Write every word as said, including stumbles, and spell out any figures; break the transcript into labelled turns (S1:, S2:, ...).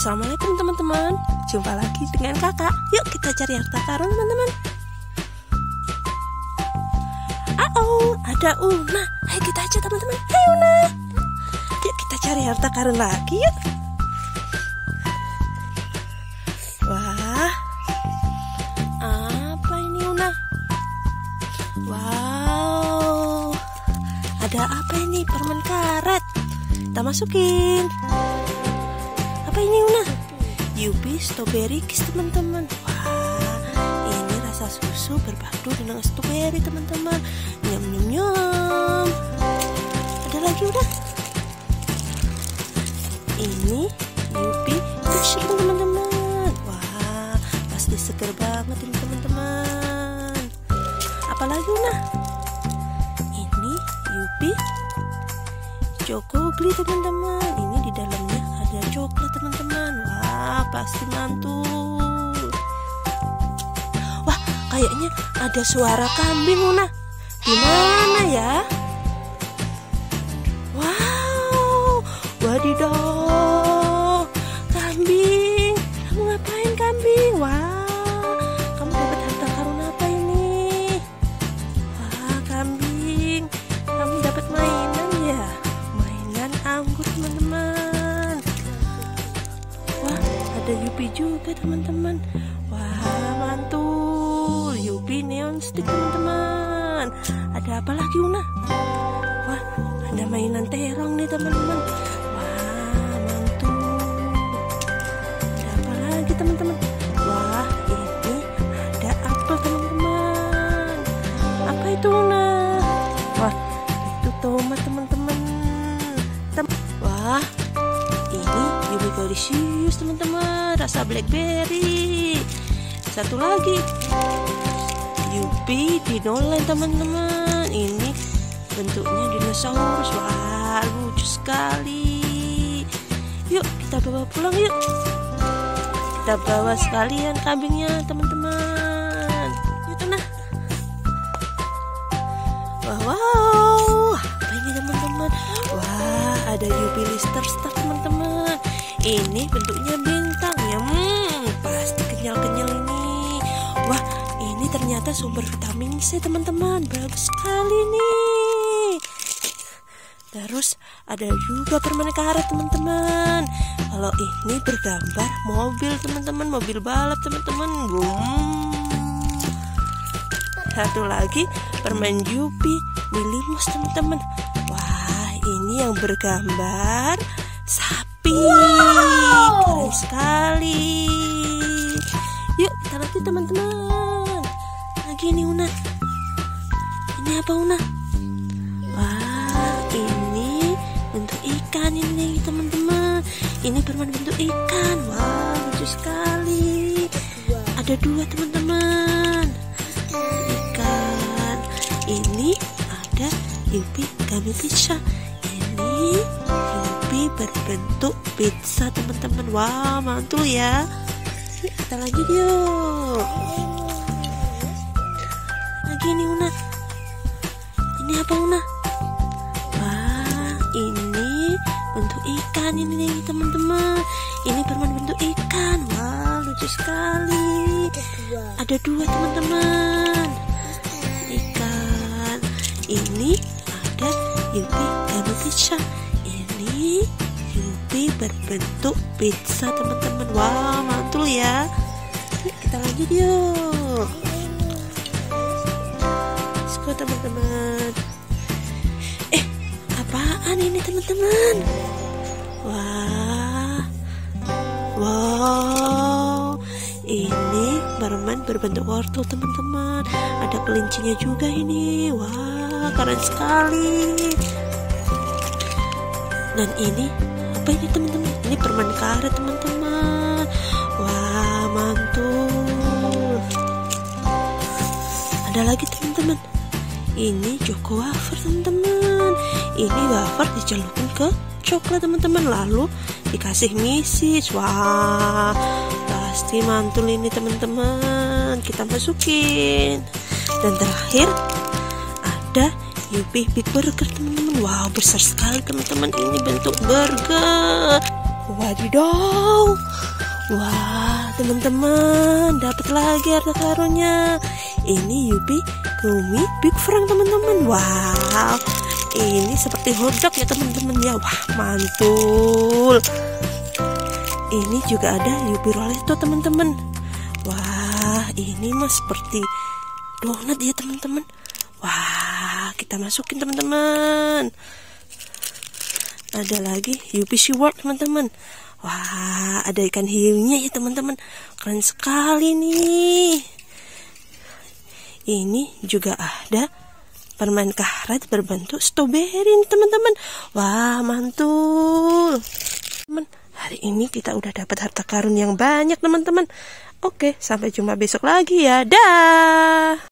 S1: Assalamualaikum teman-teman. Jumpa lagi dengan kakak. Yuk kita cari harta karun teman-teman. Oh, ada Una. Ayo kita aja teman-teman. Hai Una. Yuk kita cari harta karun lagi yuk. Wah, apa ini Una? Wow, ada apa ini? Permen karet. Kita masukin. Apa ini Una? Yupi strawberry kiss teman-teman. Wah, ini rasa susu berpadu dengan strawberry teman-teman. Nyam nyam nyam. Ada lagi udah. Ini Yupi sushi teman-teman. Wah, pasti seger banget ini teman-teman. Apalagi Una? Ini Yupi Choco Bli teman-teman. Ini di dalamnya ada coklat teman-teman. Wah, pasti mantul. Wah, kayaknya ada suara kambing Una. Di mana ya? Wow, wadidaw, kambing. Kamu ngapain kambing? Wah, kamu dapat harta karun apa ini? Wah, kambing, kamu dapat mainan ya? Mainan anggur teman-teman. Wah, ada Yupi juga teman-teman. Wah, mantul. Yupi neon stick teman-teman. Ada apa lagi Una? Wah, ada mainan terong nih teman-teman. Wah, mantul. Ada apa lagi teman-teman? Wah, ini ada apel teman-teman. Apa itu Una? Wah, itu tomat teman-teman. Tem Wah, ini Yupi Delicious teman-teman. Rasa blackberry. Satu lagi Yupi Dinoland teman-teman. Ini bentuknya dinosaurus. Wah, lucu sekali. Yuk kita bawa pulang yuk. Kita bawa sekalian kambingnya teman-teman. Yuk tenang. Wah, wow, apa ini teman-teman? Wah, ada Yupi Lister Star teman-teman. Ini bentuknya bintang ya. Hmm, pasti kenyal-kenyal ini. Wah, ini ternyata sumber vitamin C teman-teman. Bagus sekali nih. Terus ada juga permen karet teman-teman. Kalau ini bergambar mobil teman-teman, mobil balap teman-teman. Boom. Satu lagi permen Yupi Willy Mouse teman-teman. Wah, ini yang bergambar sapi. Wow. Keren sekali. Yuk kita lagi teman-teman. Lagi nih Una. Ini apa Una? Wah, ini bentuk ikan ini teman-teman. Ini permen bentuk ikan. Wah, lucu sekali. Ada dua teman-teman. Ikan. Ini ada Yupi Gummy Pizza. Ini Yupi berbentuk pizza teman-teman. Wah, mantul ya. Yuk, kita lanjut yuk. Lagi nih Una. Ini apa Una? Wah, ini bentuk ikan ini nih teman-teman. Ini permen bentuk ikan. Wah, lucu sekali. Ada dua teman-teman. Ikan. Ini ada Yupi Gummy Pizza. Ini Yupi berbentuk pizza teman-teman. Wah, mantul ya. Yuk, kita lanjut yuk. Let's go teman-teman. Eh, apaan ini teman-teman? Wah, wow, ini permen berbentuk wortel teman-teman. Ada kelincinya juga ini. Wah, keren sekali. Dan ini apa ini teman-teman? Ini permen karet teman-teman. Wah, mantul. Ada lagi teman-teman. Ini Choco wafer teman-teman. Ini wafer dicelupin ke coklat teman-teman, lalu dikasih misis. Wah, pasti mantul ini teman-teman. Kita masukin. Dan terakhir ada Yupi Big Burger teman-teman. Wow, besar sekali teman-teman. Ini bentuk burger. Wadidaw. Wah, teman-teman, dapat lagi harta karunnya. Ini Yupi Gumi Big Frank, teman-teman. Wow, ini seperti hotdog ya teman-teman ya. Wah, mantul. Ini juga ada Yupi Rolesto, teman-teman. Wah, ini mah seperti donat ya teman-teman. Wah, kita masukin teman-teman. Ada lagi Yupi Seaworld, teman-teman. Wah, ada ikan hiunya ya teman-teman. Keren sekali nih. Ini juga ada permen karet berbentuk strawberry, teman-teman. Wah, mantul. Teman, hari ini kita udah dapat harta karun yang banyak, teman-teman. Oke, sampai jumpa besok lagi ya. Dah.